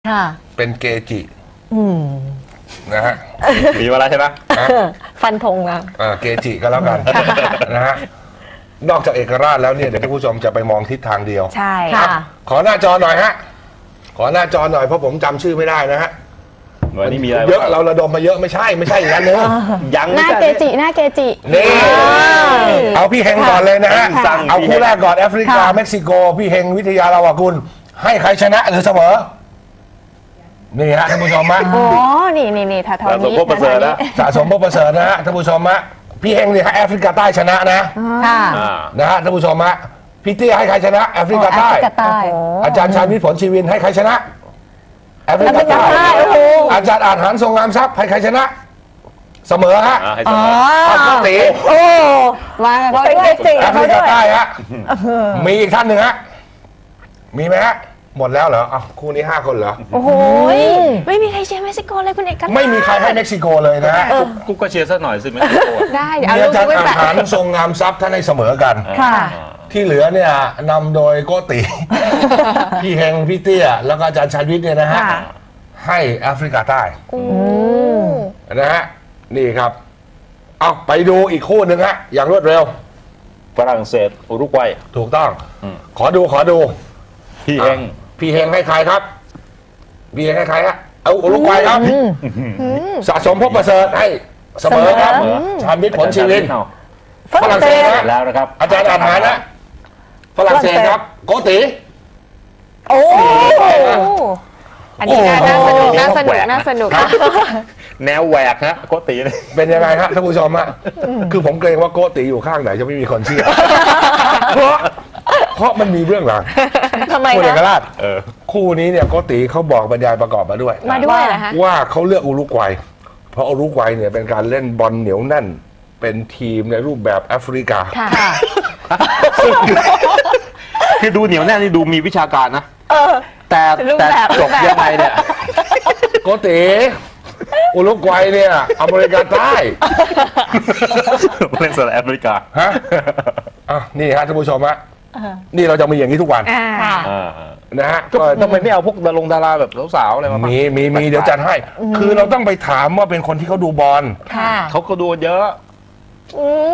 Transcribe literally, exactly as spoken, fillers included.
เป็นเกจินะฮะมีมาแล้วใช่ไหมฟันธงนะเกจิก็แล้วกันนะฮะนอกจากเอกราชแล้วเนี่ยเดี๋ยวท่านผู้ชมจะไปมองทิศทางเดียวใช่ค่ะขอหน้าจอหน่อยฮะขอหน้าจอหน่อยเพราะผมจำชื่อไม่ได้นะฮะวันนี้มีอะไรเยอะเราระดมมาเยอะไม่ใช่ไม่ใช่อย่างนั้นเลยยังหน้าเกจิหน้าเกจินี่เอาพี่เฮงก่อนเลยนะฮะเอาคู่แรกก่อนแอฟริกาเม็กซิโกพี่เฮงวิทยาลาวากุลให้ใครชนะหรือเสมอนี่ฮะท่านผู้ชมฮะอ๋อนี่นี่นี่ท่าทางนี้สะสมพวกประเสริฐนะสะสมพวกประเสริฐนะฮะท่านผู้ชมฮะพี่เฮงนี่ให้แอฟริกาใต้ชนะนะค่ะนะฮะท่านผู้ชมฮะพี่เตี้ยให้ใครชนะแอฟริกาใต้อาจารย์ชาญวิทย์ผลชีวินให้ใครชนะแอฟริกาใต้อาจารย์อาจหารทรงงามทรัพย์ให้ใครชนะเสมอฮะอ๋อโกติโอ้มาเป็นเกจิแอฟริกาใต้ฮะมีอีกท่านหนึ่งฮะมีไหมฮะหมดแล้วเหรออ้าวคู่นี้ห้าคนเหรอโอ้โหไม่มีใครเชียร์เม็กซิโกเลยคุณเอกกันไม่มีใครให้เม็กซิโกเลยนะฮะกูก็เชียร์สักหน่อยสิเม็กซิโกได้มีอาจารย์อาหารทรงงามทรัพย์ท่านให้เสมอกันที่เหลือเนี่ยนำโดยโกติพี่เฮงพี่เตี้ยแล้วก็อาจารย์ชาญวิทย์เนี่ยนะฮะให้แอฟริกาใต้นะฮะนี่ครับเอาไปดูอีกคู่หนึ่งฮะอย่างรวดเร็วฝรั่งเศสอุรุกวัยถูกต้องขอดูขอดูพี่เฮงพี่เฮงให้ใครครับพี่เฮงให้ใครฮะเอาอุรุกวัยครับสะสมพบประเสริฐให้เสมอครับชาญวิทย์ผลชีวินฝรั่งเศสแล้วนะครับอาจารย์อาหารนะฝรั่งเศสครับโกติโอ้อันนี้น่าสนุกน่าสนุกน่าสนุกแนวแหวกฮะโกติเป็นยังไงฮะท่านผู้ชมฮะคือผมเกรงว่าโกติอยู่ข้างไหนจะไม่มีคนเชื่อเพราะเพราะมันมีเรื่องหลังทำไมคุณเอกราชคู่นี้เนี่ยโกติเขาบอกบรรยายประกอบมาด้วยมาด้วยเหรอฮะว่าเขาเลือกอุรุกวัยเพราะอุรุกวัยเนี่ยเป็นการเล่นบอลเหนียวแน่นเป็นทีมในรูปแบบแอฟริกาคือดูเหนียวแน่นนี่ดูมีวิชาการนะแต่แต่จบยังไงเนี่ยโกติอุรุกวัยเนี่ยอเมริกาใต้เล่นสำหรับแอฟริกาฮะอ่ะนี่ฮะท่านผู้ชมฮะนี่เราจะมีอย่างนี้ทุกวันนะฮะก็ทำไมไม่เอาพวกดารงดาราแบบสาวๆอะไรมามีมีมีเดี๋ยวจัดให้คือเราต้องไปถามว่าเป็นคนที่เขาดูบอลเขาก็ดูเยอะ